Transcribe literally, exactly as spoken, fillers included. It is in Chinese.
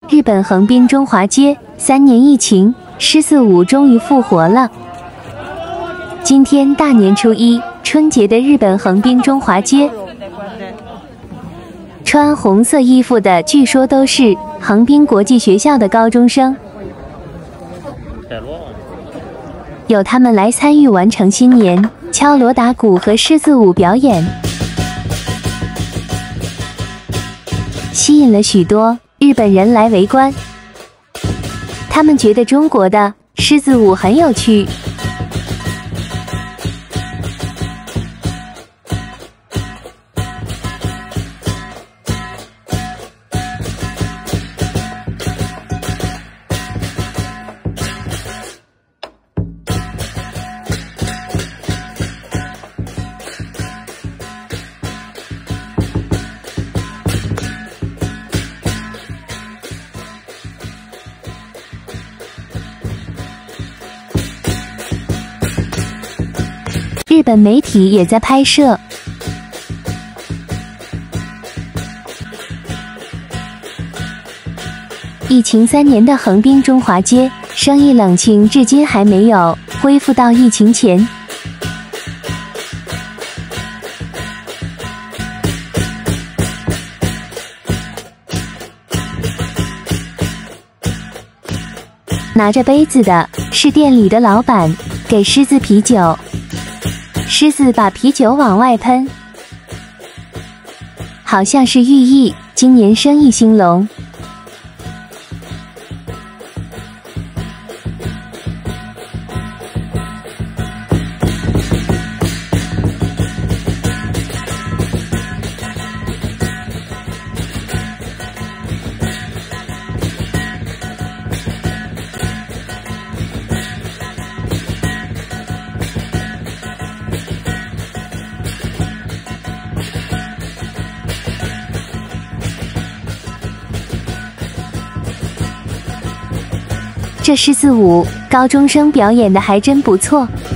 日本横滨中华街，三年疫情，狮子舞终于复活了。今天大年初一，春节的日本横滨中华街，穿红色衣服的据说都是横滨国际学校的高中生，有他们来参与完成新年敲锣打鼓和狮子舞表演，吸引了许多日本人来围观。他们觉得中国的狮子舞很有趣。日本媒体也在拍摄。疫情三年的横滨中华街，生意冷清，至今还没有恢复到疫情前。拿着杯子的是店里的老板，给狮子啤酒。狮子把啤酒往外喷，好像是寓意今年生意兴隆。这狮子舞，高中生表演的还真不错。